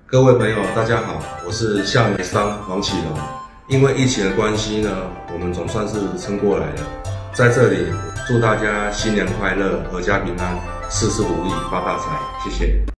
各位朋友，大家好，我是夏美商王启龙。因为疫情的关系呢，我们总算是撑过来了。在这里，祝大家新年快乐，阖家平安，事事如意，发大财，谢谢。